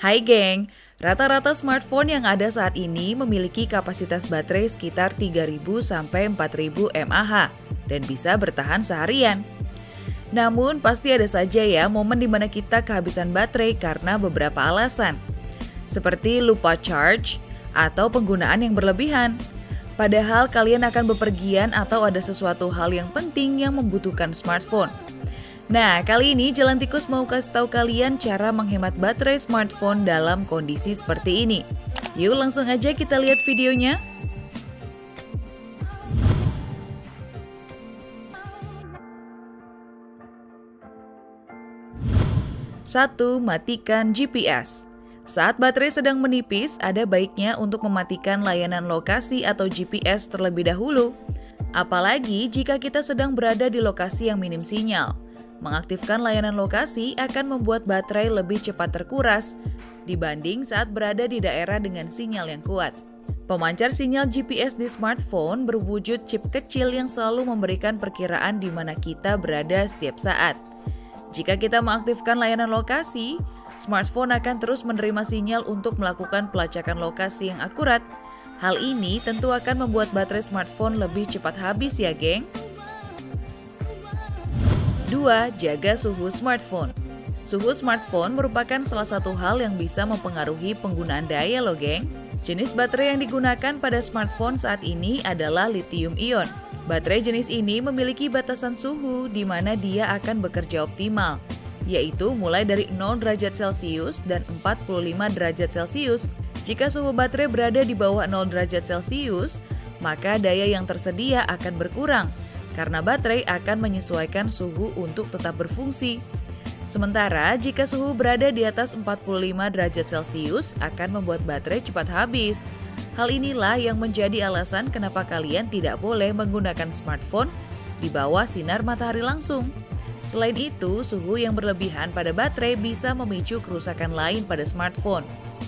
Hai geng, rata-rata smartphone yang ada saat ini memiliki kapasitas baterai sekitar 3.000 sampai 4.000 mAh dan bisa bertahan seharian. Namun pasti ada saja ya momen di mana kita kehabisan baterai karena beberapa alasan, seperti lupa charge atau penggunaan yang berlebihan. Padahal kalian akan bepergian atau ada sesuatu hal yang penting yang membutuhkan smartphone. Nah, kali ini Jalan Tikus mau kasih tahu kalian cara menghemat baterai smartphone dalam kondisi seperti ini. Yuk langsung aja kita lihat videonya. 1. Matikan GPS. Saat baterai sedang menipis, ada baiknya untuk mematikan layanan lokasi atau GPS terlebih dahulu. Apalagi jika kita sedang berada di lokasi yang minim sinyal. Mengaktifkan layanan lokasi akan membuat baterai lebih cepat terkuras dibanding saat berada di daerah dengan sinyal yang kuat. Pemancar sinyal GPS di smartphone berwujud chip kecil yang selalu memberikan perkiraan di mana kita berada setiap saat. Jika kita mengaktifkan layanan lokasi, smartphone akan terus menerima sinyal untuk melakukan pelacakan lokasi yang akurat. Hal ini tentu akan membuat baterai smartphone lebih cepat habis ya, geng. 2. Jaga suhu smartphone. Suhu smartphone merupakan salah satu hal yang bisa mempengaruhi penggunaan daya loh, geng. Jenis baterai yang digunakan pada smartphone saat ini adalah lithium ion. Baterai jenis ini memiliki batasan suhu di mana dia akan bekerja optimal, yaitu mulai dari 0 derajat Celcius dan 45 derajat Celcius. Jika suhu baterai berada di bawah 0 derajat Celcius, maka daya yang tersedia akan berkurang, karena baterai akan menyesuaikan suhu untuk tetap berfungsi. Sementara jika suhu berada di atas 45 derajat Celcius akan membuat baterai cepat habis. Hal inilah yang menjadi alasan kenapa kalian tidak boleh menggunakan smartphone di bawah sinar matahari langsung. Selain itu, suhu yang berlebihan pada baterai bisa memicu kerusakan lain pada smartphone.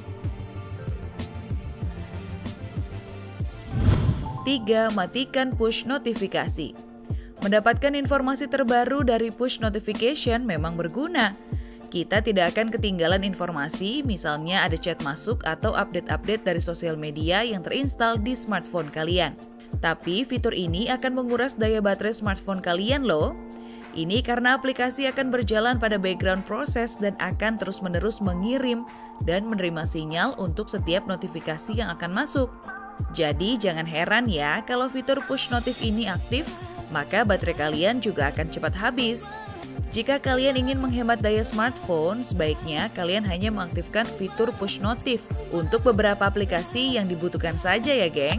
3. Matikan push notifikasi. Mendapatkan informasi terbaru dari push notification memang berguna. Kita tidak akan ketinggalan informasi, misalnya ada chat masuk atau update-update dari sosial media yang terinstal di smartphone kalian. Tapi fitur ini akan menguras daya baterai smartphone kalian loh. Ini karena aplikasi akan berjalan pada background proses dan akan terus-menerus mengirim dan menerima sinyal untuk setiap notifikasi yang akan masuk. Jadi jangan heran ya kalau fitur push notif ini aktif, maka baterai kalian juga akan cepat habis. Jika kalian ingin menghemat daya smartphone, sebaiknya kalian hanya mengaktifkan fitur push notif untuk beberapa aplikasi yang dibutuhkan saja ya, geng.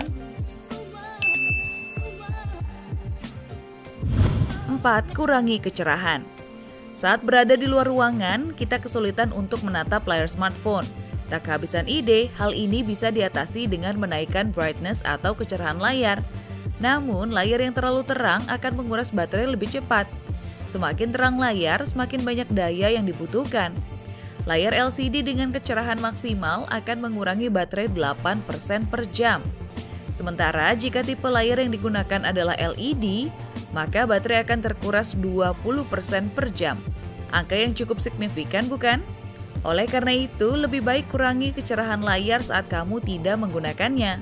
4. Kurangi kecerahan. Saat berada di luar ruangan, kita kesulitan untuk menatap layar smartphone. Tak kehabisan ide, hal ini bisa diatasi dengan menaikkan brightness atau kecerahan layar. Namun, layar yang terlalu terang akan menguras baterai lebih cepat. Semakin terang layar, semakin banyak daya yang dibutuhkan. Layar LCD dengan kecerahan maksimal akan mengurangi baterai 8% per jam. Sementara jika tipe layar yang digunakan adalah LED, maka baterai akan terkuras 20% per jam. Angka yang cukup signifikan bukan? Oleh karena itu, lebih baik kurangi kecerahan layar saat kamu tidak menggunakannya.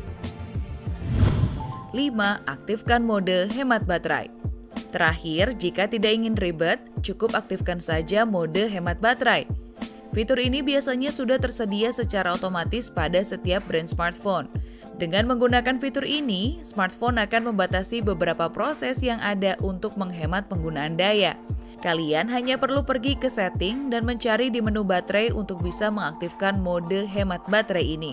5. Aktifkan mode hemat baterai. Terakhir, jika tidak ingin ribet, cukup aktifkan saja mode hemat baterai. Fitur ini biasanya sudah tersedia secara otomatis pada setiap brand smartphone. Dengan menggunakan fitur ini, smartphone akan membatasi beberapa proses yang ada untuk menghemat penggunaan daya. Kalian hanya perlu pergi ke setting dan mencari di menu baterai untuk bisa mengaktifkan mode hemat baterai ini.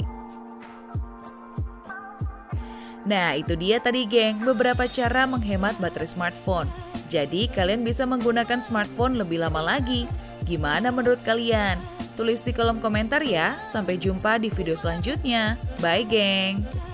Nah, itu dia tadi geng, beberapa cara menghemat baterai smartphone. Jadi, kalian bisa menggunakan smartphone lebih lama lagi. Gimana menurut kalian? Tulis di kolom komentar ya. Sampai jumpa di video selanjutnya. Bye, geng!